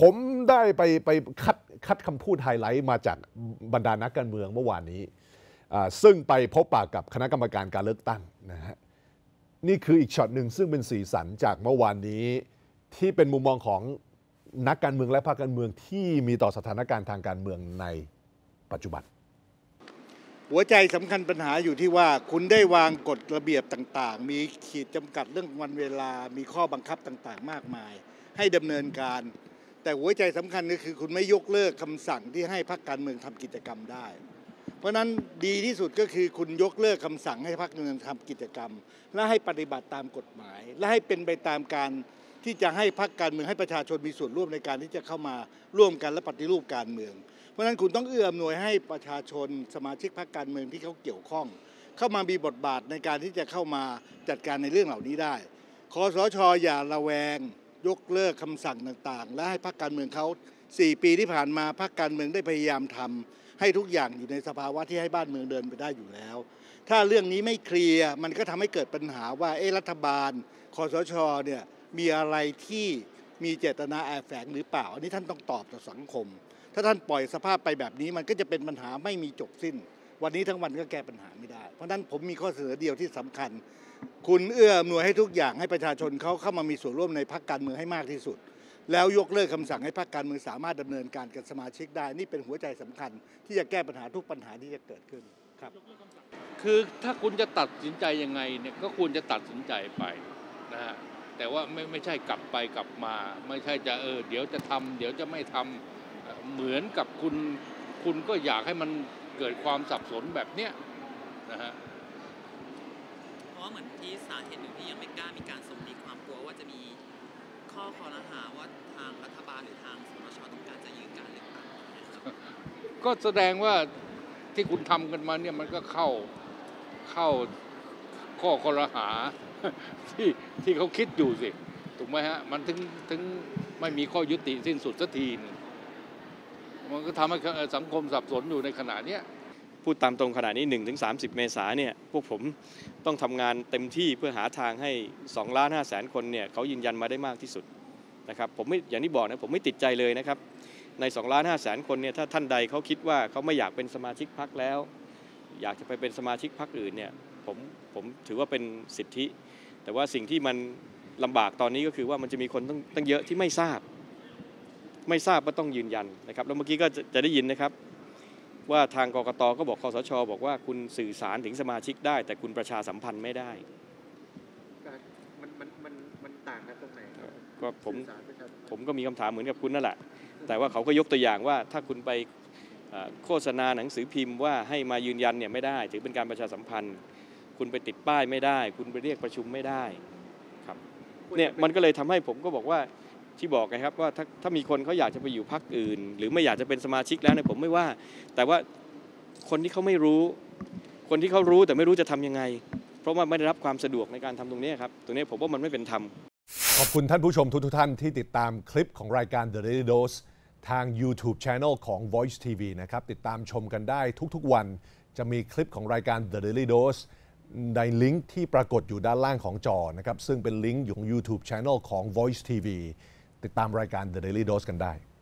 ผมได้ไปคัดคำพูดไฮไลท์มาจากบรรดานักการเมืองเมื่อวานนี้ซึ่งไปพบปะกับคณะกรรมการการเลือกตั้งนะฮะนี่คืออีกช็อตหนึ่งซึ่งเป็นสีสันจากเมื่อวานนี้ที่เป็นมุมมองของนักการเมืองและพรรคการเมืองที่มีต่อสถานการณ์ทางการเมืองในปัจจุบันหัวใจสำคัญปัญหาอยู่ที่ว่าคุณได้วางกฎระเบียบต่างๆมีขีดจำกัดเรื่องวันเวลามีข้อบังคับต่างๆมากมายให้ดำเนินการแต่หัวใจสำคัญก็คือคุณไม่ยกเลิกคำสั่งที่ให้พรรคการเมืองทำกิจกรรมได้เพราะนั้นดีที่สุดก็คือคุณยกเลิกคำสั่งให้พรรคการเมืองทำกิจกรรมและให้ปฏิบัติตามกฎหมายและให้เป็นไปตามการที่จะให้พรรคการเมืองให้ประชาชนมีส่วนร่วมในการที่จะเข้ามาร่วมกันและปฏิรูปการเมืองเพราะฉะนั้นคุณต้องเอื้ออำนวยให้ประชาชนสมาชิกพรรคการเมืองที่เขาเกี่ยวข้องเข้ามามีบทบาทในการที่จะเข้ามาจัดการในเรื่องเหล่านี้ได้คสช.อย่าระแวงยกเลิกคำสั่งต่างๆและให้พรรคการเมืองเขา4 ปีที่ผ่านมาพรรคการเมืองได้พยายามทำให้ทุกอย่างอยู่ในสภาวะที่ให้บ้านเมืองเดินไปได้อยู่แล้วถ้าเรื่องนี้ไม่เคลียร์มันก็ทำให้เกิดปัญหาว่ารัฐบาลคสช.เนี่ยมีอะไรที่มีเจตนาแอบแฝงหรือเปล่าอันนี้ท่านต้องตอบต่อสังคมถ้าท่านปล่อยสภาพไปแบบนี้มันก็จะเป็นปัญหาไม่มีจบสิ้นวันนี้ทั้งวันก็แก้ปัญหาไม่ได้เพราะฉะนั้นผมมีข้อเสนอเดียวที่สำคัญคุณเอื้ออำนวยให้ทุกอย่างให้ประชาชนเขาเข้ามามีส่วนร่วมในพรรคการเมืองให้มากที่สุดแล้วยกเลิกคำสั่งให้พรรคการเมืองสามารถดำเนินการกับสมาชิกได้นี่เป็นหัวใจสำคัญที่จะแก้ปัญหาทุกปัญหาที่จะเกิดขึ้นครับคือถ้าคุณจะตัดสินใจยังไงเนี่ยก็ควรจะตัดสินใจไปนะฮะแต่ว่าไม่ใช่กลับไปกลับมาไม่ใช่จะเดี๋ยวจะทำเดี๋ยวจะไม่ทำเหมือนกับคุณก็อยากให้มันเกิดความสับสนแบบเนี้ยนะฮะเพราะเหมือนที่สาเหตุหนึ่งที่ยังไม่กล้ามีการส่งมีความกลัวว่าจะมีข้อคอรหาว่าทางรัฐบาลหรือทางสนช.ต้องการจะยืนการเลือกตั้งก็แสดงว่าที่คุณทำกันมาเนี่ยมันก็เข้าข้อคอรหาที่เขาคิดอยู่สิถูกไหมฮะมันถึงไม่มีข้อยุติสิ้นสุดสักทีมันก็ทำให้สังคมสับสนอยู่ในขณะนี้พูดตามตรงขณะนี้ 1-30 เมษายนเนี่ยพวกผมต้องทำงานเต็มที่เพื่อหาทางให้ 2,500,000 คนเนี่ยเขายืนยันมาได้มากที่สุดนะครับผมไม่อย่างที่บอกนะผมไม่ติดใจเลยนะครับใน 2,500,000 คนเนี่ยถ้าท่านใดเขาคิดว่าเขาไม่อยากเป็นสมาชิกพรรคแล้วอยากจะไปเป็นสมาชิกพรรคอื่นเนี่ยผมถือว่าเป็นสิทธิแต่ว่าสิ่งที่มันลำบากตอนนี้ก็คือว่ามันจะมีคนตั้งเยอะที่ไม่ทราบว่าต้องยืนยันนะครับแล้วเมื่อกี้ก็จะได้ยินนะครับว่าทางกกต.ก็บอกคสช.บอกว่าคุณสื่อสารถึงสมาชิกได้แต่คุณประชาสัมพันธ์ไม่ได้มันต่างกันตรงไหนก็ผมก็มีคำถามเหมือนกับคุณนั่นแหละแต่ว่าเขาก็ยกตัวอย่างว่าถ้าคุณไปโฆษณาหนังสือพิมพ์ว่าให้มายืนยันเนี่ยไม่ได้ถือเป็นการประชาสัมพันธ์คุณไปติดป้ายไม่ได้คุณไปเรียกประชุมไม่ได้ครับเนี่ยมันก็เลยทำให้ผมก็บอกว่าที่บอกไงครับว่าถ้ามีคนเขาอยากจะไปอยู่พรรคอื่นหรือไม่อยากจะเป็นสมาชิกแล้วเนี่ยผมไม่ว่าแต่ว่าคนที่เขาไม่รู้คนที่เขารู้แต่ไม่รู้จะทำยังไงเพราะว่าไม่ได้รับความสะดวกในการทำตรงนี้ครับตรงนี้ผมว่ามันไม่เป็นธรรมขอบคุณท่านผู้ชมทุกท่านที่ติดตามคลิปของรายการ The Daily Dose ทาง YouTube Channel ของ Voice TV นะครับติดตามชมกันได้ทุกๆวันจะมีคลิปของรายการ The Daily Dose ในลิงก์ที่ปรากฏอยู่ด้านล่างของจอนะครับซึ่งเป็นลิงก์ของ YouTube Channel ของ Voice TV ติดตามรายการ The Daily Dose กันได้